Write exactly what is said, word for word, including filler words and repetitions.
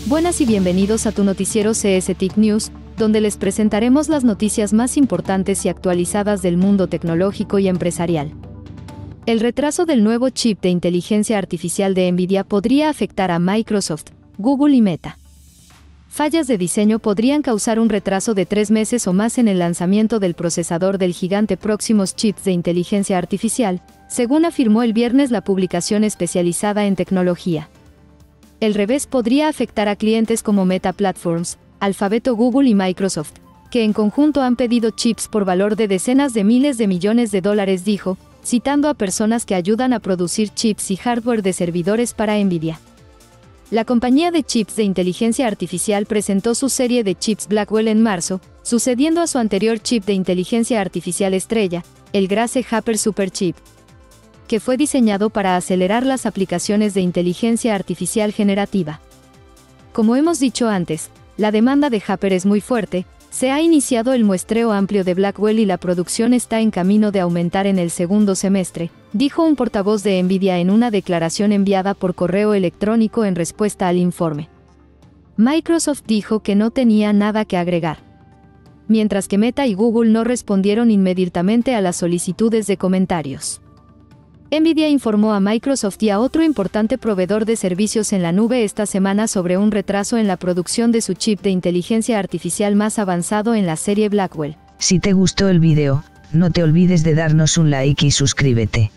Buenas y bienvenidos a tu noticiero C S Tech News, donde les presentaremos las noticias más importantes y actualizadas del mundo tecnológico y empresarial. El retraso del nuevo chip de inteligencia artificial de Nvidia podría afectar a Microsoft, Google y Meta. Fallas de diseño podrían causar un retraso de tres meses o más en el lanzamiento del procesador del gigante próximos chips de inteligencia artificial, según afirmó el viernes la publicación especializada en tecnología. El revés podría afectar a clientes como Meta Platforms, Alphabet, Google y Microsoft, que en conjunto han pedido chips por valor de decenas de miles de millones de dólares, dijo, citando a personas que ayudan a producir chips y hardware de servidores para Nvidia. La compañía de chips de inteligencia artificial presentó su serie de chips Blackwell en marzo, sucediendo a su anterior chip de inteligencia artificial estrella, el Grace Hopper Superchip, que fue diseñado para acelerar las aplicaciones de inteligencia artificial generativa. Como hemos dicho antes, la demanda de Hopper es muy fuerte, se ha iniciado el muestreo amplio de Blackwell y la producción está en camino de aumentar en el segundo semestre, dijo un portavoz de Nvidia en una declaración enviada por correo electrónico en respuesta al informe. Microsoft dijo que no tenía nada que agregar, mientras que Meta y Google no respondieron inmediatamente a las solicitudes de comentarios. Nvidia informó a Microsoft y a otro importante proveedor de servicios en la nube esta semana sobre un retraso en la producción de su chip de inteligencia artificial más avanzado en la serie Blackwell. Si te gustó el vídeo, no te olvides de darnos un like y suscríbete.